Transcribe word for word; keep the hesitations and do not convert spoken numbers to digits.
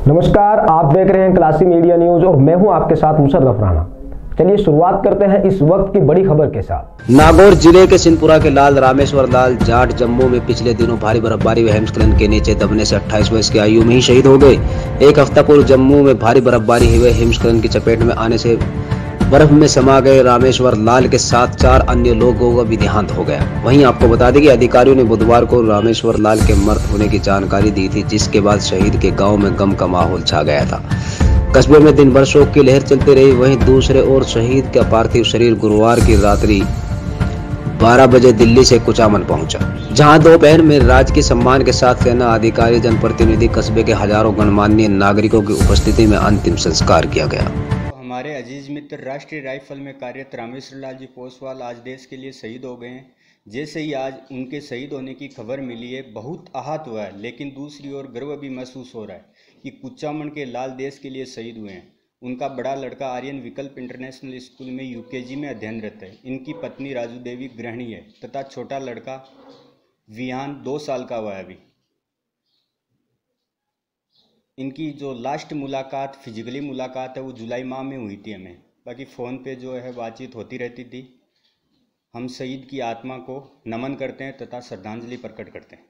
नमस्कार, आप देख रहे हैं क्लासी मीडिया न्यूज और मैं हूं आपके साथ मुशर्रफ राणा। चलिए शुरुआत करते हैं इस वक्त की बड़ी खबर के साथ। नागौर जिले के सिंहपुरा के लाल रामेश्वर लाल जाट जम्मू में पिछले दिनों भारी बर्फबारी व हिमस्खलन के नीचे दबने से अट्ठाईस वर्ष की आयु में ही शहीद हो गए। एक हफ्ता पूर्व जम्मू में भारी बर्फबारी हुए हिमस्खलन की चपेट में आने से बर्फ में समा गए रामेश्वर लाल के साथ चार अन्य लोगों का भी देहांत हो गया। वहीं आपको बता दें कि अधिकारियों ने बुधवार को रामेश्वर लाल के मृत होने की जानकारी दी थी, जिसके बाद शहीद के गांव में गम का माहौल छा गया था। कस्बे में दिन भर शोक की लहर चलती रही। वहीं दूसरे ओर शहीद का पार्थिव शरीर गुरुवार की रात्रि बारह बजे दिल्ली से कुचामन पहुंचा, जहां दोपहर में राजकीय सम्मान के साथ सेना अधिकारी, जनप्रतिनिधि, कस्बे के हजारों गणमान्य नागरिकों की उपस्थिति में अंतिम संस्कार किया गया। हमारे अजीज मित्र राष्ट्रीय राइफल में कार्यरत रामेश्वर लाल जी पोसवाल आज देश के लिए शहीद हो गए हैं। जैसे ही आज उनके शहीद होने की खबर मिली है, बहुत आहत हुआ है, लेकिन दूसरी ओर गर्व भी महसूस हो रहा है कि कुचामन के लाल देश के लिए शहीद हुए हैं। उनका बड़ा लड़का आर्यन विकल्प इंटरनेशनल स्कूल में यूकेजी में अध्ययनरत है। इनकी पत्नी राजू देवी गृहिणी है तथा छोटा लड़का विहान दो साल का हुआ है अभी। इनकी जो लास्ट मुलाकात, फिजिकली मुलाकात है, वो जुलाई माह में हुई थी हमें। बाकी फ़ोन पे जो है बातचीत होती रहती थी। हम शहीद की आत्मा को नमन करते हैं तथा श्रद्धांजलि प्रकट करते हैं।